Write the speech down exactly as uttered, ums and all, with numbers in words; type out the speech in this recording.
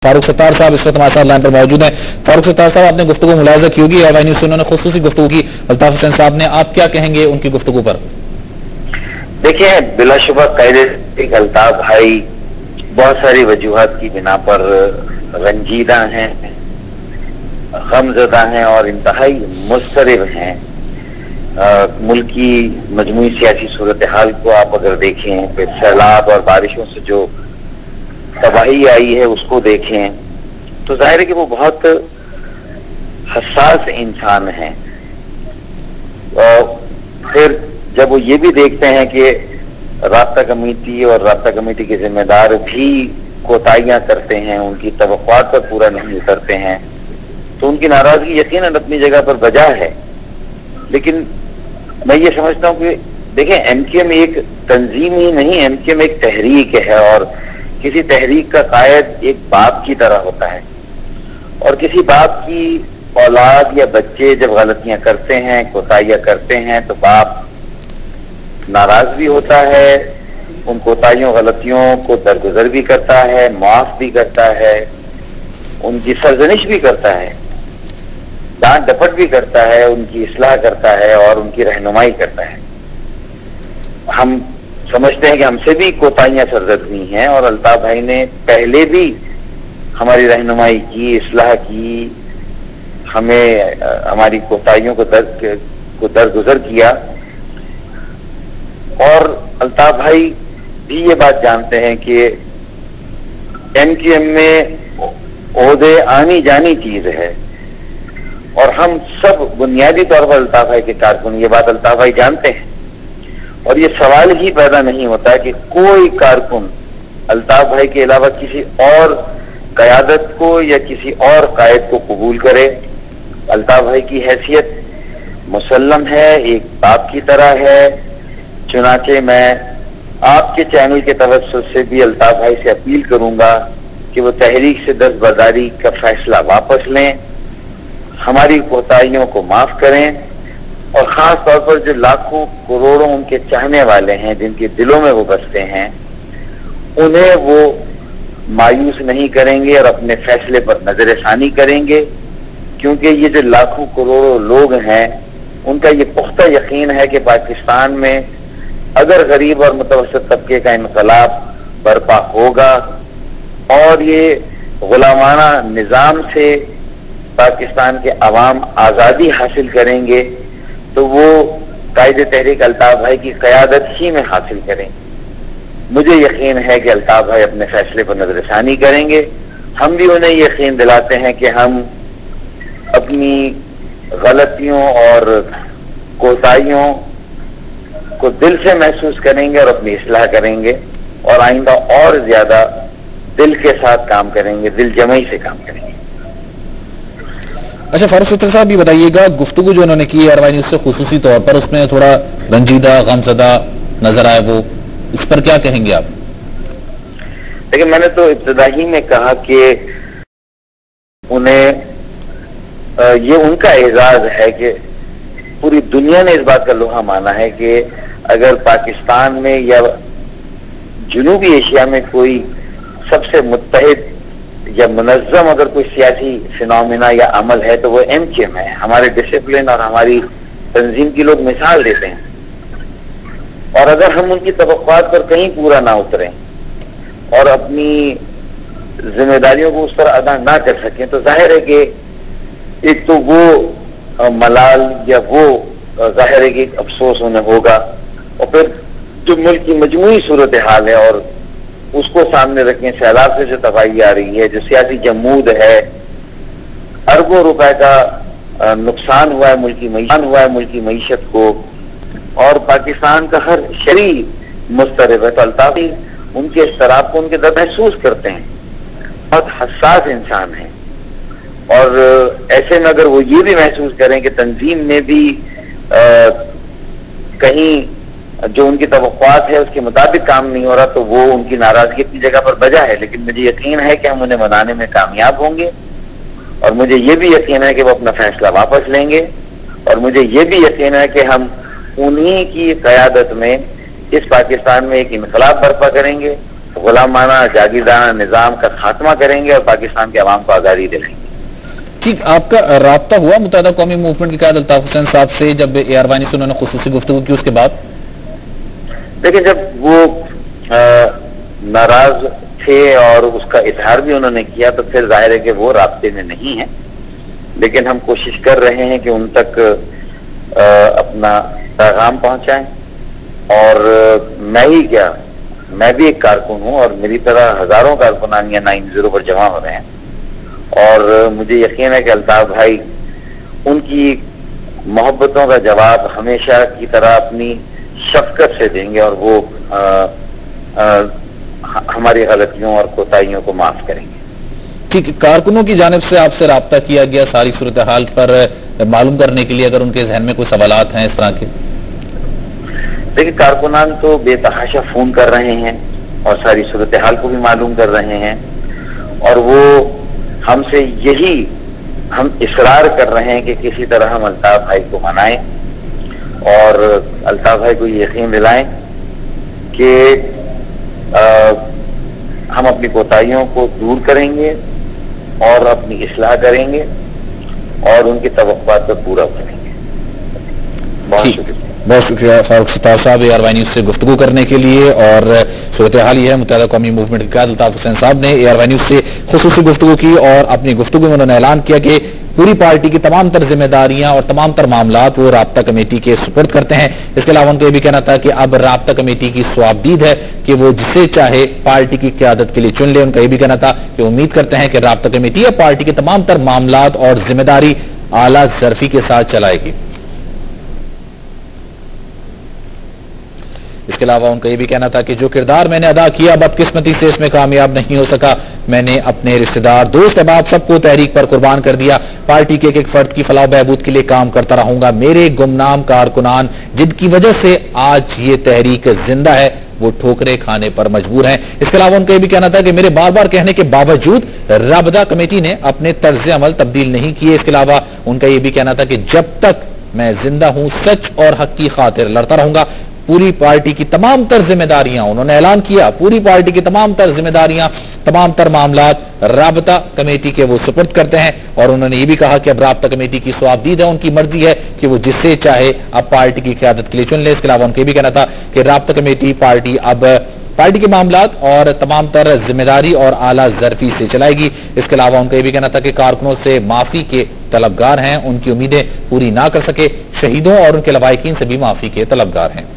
फारूक सत्तार साहब इस वक्त हमारे साथ लाइन पर मौजूद हैं। फारूक सत्तार साहब, आपने गुफ्तगू मुलाहिजा की होगी, एयरवाई न्यूज़ से उन्होंने खुसूसी गुफ्तगू की अल्ताफ हुसैन साहब ने, आप क्या कहेंगे उनकी गुफ्तगू पर? देखिए, बिलाशुबा कायदे अल्ताफ भाई बहुत सारी वजूहात की बिना पर रंजीदा हैं, गमज़दा हैं और इंतहाई मुस्तरिब हैं। मुल्क की मजमूई सियासी सूरत हाल को आप अगर देखें, फिर सैलाब और बारिशों से जो तबाही आई है उसको देखें, तो जाहिर है कि वो बहुत हसास इंसान हैं। और फिर जब वो ये भी देखते हैं कि राब्ता कमेटी और राब्ता कमेटी के जिम्मेदार भी कोताहियां करते हैं, उनकी तवक्कुआत पर पूरा नहीं उतरते हैं, तो उनकी नाराजगी यकीनन अपनी जगह पर बजा है। लेकिन मैं ये समझता हूँ कि देखें, एमक्यूएम एक तंजीम ही नहीं, एमक्यूएम एक तहरीक है और किसी तहरीक का कायद एक बाप की तरह होता है। और किसी बाप की औलाद या बच्चे जब गलतियां करते हैं, कोताहियां करते हैं, तो बाप नाराज भी होता है, उन कोताहियों गलतियों को दरगुजर भी करता है, माफ भी करता है, उनकी सरजनिश भी करता है, डांट डपट भी करता है, उनकी इस्लाह करता है और उनकी रहनुमाई करता है। हम समझते हैं कि हमसे भी कोताहियां सरजद हुई हैं और अल्ताफ भाई ने पहले भी हमारी रहनुमाई की, इस्लाह की, हमें हमारी कोताहियों को दर को दरगुजर किया। और अल्ताफ भाई भी ये बात जानते हैं कि एमक्यूएम में ओहदे आनी जानी चीज है और हम सब बुनियादी तौर पर अल्ताफ भाई के कारकुन, ये बात अल्ताफ भाई जानते हैं। और ये सवाल ही पैदा नहीं होता कि कोई कारकुन अल्ताफ भाई के अलावा किसी और क़यादत को या किसी और कायद को कबूल करे। अल्ताफ भाई की हैसियत मुसल्लम है, एक बाप की तरह है। चुनाचे मैं आपके चैनल के तवज्जुह से भी अल्ताफ भाई से अपील करूंगा कि वो तहरीक से दस्तबरदारी का फैसला वापस लें, हमारी कोताहियों को माफ करें और खास तौर पर जो लाखों करोड़ों उनके चाहने वाले हैं, जिनके दिलों में वो बसते हैं, उन्हें वो मायूस नहीं करेंगे और अपने फैसले पर नजरसानी करेंगे। क्योंकि ये जो लाखों करोड़ों लोग हैं, उनका ये पुख्ता यकीन है कि पाकिस्तान में अगर गरीब और मुतवस्सित तबके का इनकलाब बर्पा होगा और ये गुलामाना निज़ाम से पाकिस्तान के अवाम आज़ादी हासिल करेंगे, तो वो कायदे तहरीक अल्ताफ भाई की क़यादत ही में हासिल करेंगे। मुझे यकीन है कि अल्ताफ भाई अपने फैसले पर नजरसानी करेंगे। हम भी उन्हें यकीन दिलाते हैं कि हम अपनी गलतियों और कोताहियों को दिल से महसूस करेंगे और अपनी इस्लाह करेंगे और आइंदा और ज्यादा दिल के साथ काम करेंगे, दिल जमई से काम करेंगे। अच्छा फारूक सत्तार साहब, ये बताइएगा, गुफ्तगू जो उन्होंने की एयरवाई न्यूज़ से खुसूसी तौर पर, उसमें थोड़ा रंजीदा गमज़दा नजर आए, वो इस पर क्या कहेंगे आप? देखिए, मैंने तो इब्तिदाई में कहा कि उन्हें ये उनका एजाज है कि पूरी दुनिया ने इस बात का लोहा माना है कि अगर पाकिस्तान में या जनूबी एशिया में कोई सबसे मुत्तहिद या मुनज़्ज़म अगर कोई सियासी फिनोमिना या अमल है तो वो एमक्यूएम है। हमारे डिसिप्लिन और हमारी तंजीम की लोग मिसाल देते हैं और अगर हम उनकी तवक्कुआत पर कहीं पूरा ना उतरें और अपनी जिम्मेदारियों को उस पर अदा ना कर सकें, तो जाहिर है कि एक तो वो मलाल या वो जाहिर है कि अफसोस उन्हें होगा और फिर जो मुल्क की मजमूई सूरत हाल है और उसको सामने रखें, सैलाब से जो तबाही आ रही है, जो सियासी जमूद है, अरबों रुपए का नुकसान हुआ है मुल्क की नुकसान हुआ है मुल्क की मईशत को और पाकिस्तान का हर शरी मुस्तरब है। तो अल्ताफ उनके इस्तराब को उनके दर्द महसूस करते हैं, बहुत हसास इंसान है और ऐसे में अगर वो ये भी महसूस करें कि तंजीम में भी आ, कहीं जो उनकी तवक्कुआत है उसके मुताबिक काम नहीं हो रहा, तो वो उनकी नाराजगी अपनी जगह पर बजा है। लेकिन मुझे यकीन है कि हम उन्हें मनाने में कामयाब होंगे और मुझे ये भी यकीन है कि वो अपना फैसला वापस लेंगे और मुझे ये भी यकीन है कि हम उन्हीं की क़यादत में इस पाकिस्तान में एक इनकलाब बर्पा करेंगे غلامانہ جاگیردارانہ نظام کا خاتمہ کریں گے اور پاکستان کے عوام کو آزادی دلائیں گے۔ ٹھیک، آپ کا رابطہ ہوا متحدہ قومی موومنٹ کے قائد الطاف حسین صاحب سے جب اے آر وانی سے انہوں نے خصوصی گفتگو کی اس کے بعد؟ لیکن جب وہ ناراض تھے اور اس کا اظہار بھی انہوں نے کیا تو پھر ظاہر ہے کہ وہ رابطے میں نہیں ہیں، لیکن ہم کوشش کر رہے ہیں کہ ان تک اپنا پیغام پہنچائیں۔ اور میں ہی کیا، میں بھی ایک کارکن ہوں اور میری طرح ہزاروں کارکنان یا نائن زیرو پر جمع ہو رہے ہیں، اور مجھے یقین ہے کہ الطاف بھائی ان کی محبتوں کا جواب ہمیشہ کی طرح اپنی شفقت سے دیں گے اور وہ آ, آ, ہماری غلطیوں اور کوتاہیوں کو معاف کریں گے۔ ٹھیک، کارکنوں کی جانب سے آپ سے رابطہ کیا گیا ساری صورتحال پر معلوم کرنے کے لیے، اگر ان کے ذہن میں کوئی سوالات ہیں اس طرح کے؟ دیکھیں، کارکنان تو بے تحاشا فون کر رہے ہیں اور ساری صورتحال کو بھی معلوم کر رہے ہیں، اور وہ ہم سے یہی ہم اصرار کر رہے ہیں کہ کسی طرح ہم الطاف بھائی کو منائیں اور الطاف بھائی کو یہ یقین دلائیں کہ آ, ہم اپنی کوتاہیوں کو دور کریں گے اور اپنی اصلاح کریں گے اور ان کی توقعات کو پورا کریں گے۔ بہت شکریہ۔ بہت شکریہ فاروق ستار صاحب اے آر وانی نیوز سے گفتگو کرنے کے لیے۔ اور صورتحال یہ ہے، متحدہ قومی موومنٹ کے قائد الطاف حسین صاحب نے اے آر وانی نیوز سے خصوصی گفتگو کی اور اپنی گفتگو میں انہوں نے اعلان کیا کہ پوری پارٹی کی تمام تر ذمہ داریاں اور تمام تر معاملات وہ رابطہ کمیٹی کے سپرد کرتے ہیں۔ اس کے علاوہ ان کو یہ بھی کہنا تھا کہ اب رابطہ کمیٹی کی صوابدید ہے کہ وہ جسے چاہے پارٹی کی قیادت کے لیے چن لے۔ ان کا یہ بھی کہنا تھا کہ امید کرتے ہیں کہ رابطہ کمیٹی یا پارٹی کے تمام تر معاملات اور ذمہ داری اعلیٰ ظرفی کے ساتھ چلائے گی۔ اس کے علاوہ ان کا یہ بھی کہنا تھا کہ جو کردار میں نے ادا کیا بدقسمتی سے اس میں کامیاب نہیں ہو سکا، میں نے اپنے رشتہ دار، دوست احباب سب کو تحریک پر قربان کر دیا، پارٹی کے ایک ایک فرد کی فلاح و بہبود کے لیے کام کرتا رہوں گا۔ میرے گمنام کارکنان جن کی وجہ سے آج یہ تحریک زندہ ہے وہ ٹھوکریں کھانے پر مجبور ہیں۔ اس کے علاوہ ان کا یہ بھی کہنا تھا کہ میرے بار بار کہنے کے باوجود رابطہ کمیٹی نے اپنے طرز عمل تبدیل نہیں کیے۔ اس کے علاوہ ان کا یہ بھی کہنا تھا کہ جب تک میں زندہ ہوں سچ اور حق کی خاطر لڑتا رہوں گا۔ پوری پارٹی کی تمام تر ذمہ داریاں انہوں نے اعلان کیا، پوری پارٹی کی تمام تر ذمہ داریاں، تمام تر معاملات رابطہ کمیٹی کے وہ سپرد کرتے ہیں، اور انہوں نے یہ بھی کہا کہ اب رابطہ کمیٹی کی صوابدید ہے، ان کی مرضی ہے کہ وہ جسے چاہے اب پارٹی کی قیادت کے لیے چن لے۔ اس کے علاوہ ان کو یہ بھی کہنا تھا کہ رابطہ کمیٹی پارٹی اب پارٹی کے معاملات اور تمام تر ذمہ داری اور اعلیٰ ظرفی سے چلائے گی۔ اس کے علاوہ ان کا یہ بھی کہنا تھا کہ کارکنوں سے معافی کے طلبگار ہیں، ان کی امیدیں پوری نہ کر سکے، شہیدوں اور ان کے لواحقین سے بھی معافی کے طلبگار ہیں۔